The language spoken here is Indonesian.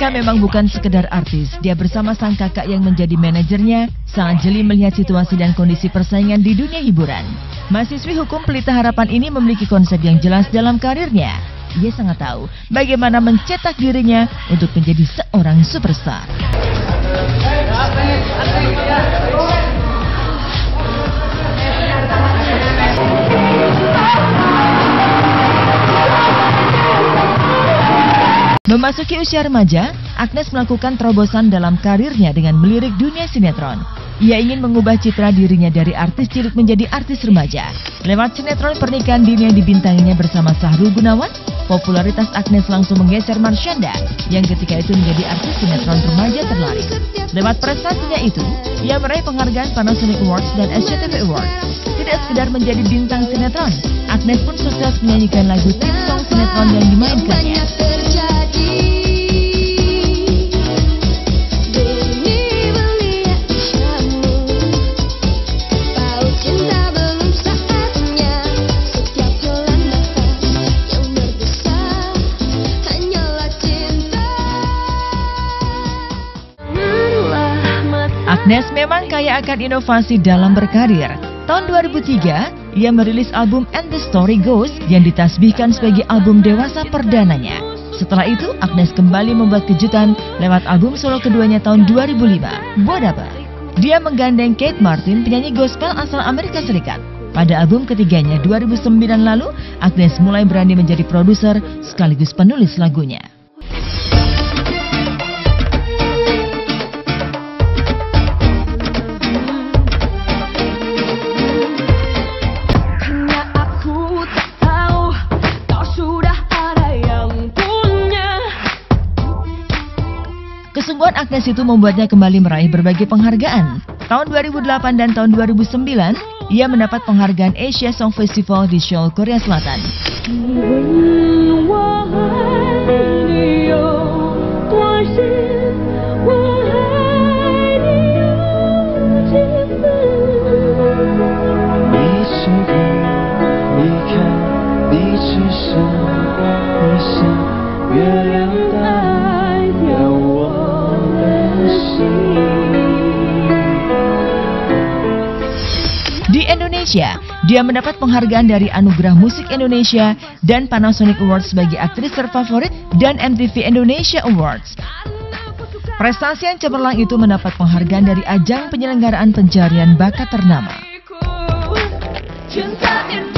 Eka memang bukan sekedar artis. Dia bersama sang kakak yang menjadi manajernya sangat jeli melihat situasi dan kondisi persaingan di dunia hiburan. Mahasiswi hukum Pelita Harapan ini memiliki konsep yang jelas dalam karirnya. Ia sangat tahu bagaimana mencetak dirinya untuk menjadi seorang superstar. Memasuki usia remaja, Agnes melakukan terobosan dalam karirnya dengan melirik dunia sinetron. Ia ingin mengubah citra dirinya dari artis cilik menjadi artis remaja. Lewat sinetron Pernikahan Dini yang dibintanginya bersama Sahrul Gunawan, popularitas Agnes langsung menggeser Marshanda yang ketika itu menjadi artis sinetron remaja terlaris. Lewat prestasinya itu, ia meraih penghargaan Panasonic Awards dan SCTV Awards. Tidak sekedar menjadi bintang sinetron, Agnes pun sukses menyanyikan lagu theme song sinetron yang dimainkannya. Agnes memang kaya akan inovasi dalam berkarir. Tahun 2003, ia merilis album And The Story Goes yang ditasbihkan sebagai album dewasa perdananya. Setelah itu, Agnes kembali membuat kejutan lewat album solo keduanya tahun 2005, Buat Apa. Dia menggandeng Kate Martin, penyanyi gospel asal Amerika Serikat. Pada album ketiganya 2009 lalu, Agnes mulai berani menjadi produser sekaligus penulis lagunya. Kesungguhan Agnes itu membuatnya kembali meraih berbagai penghargaan. Tahun 2008 dan tahun 2009, ia mendapat penghargaan Asia Song Festival di Seoul, Korea Selatan. Di Indonesia, dia mendapat penghargaan dari Anugerah Musik Indonesia dan Panasonic Awards sebagai aktris terfavorit dan MTV Indonesia Awards. Prestasi yang cemerlang itu mendapat penghargaan dari ajang penyelenggaraan pencarian bakat ternama.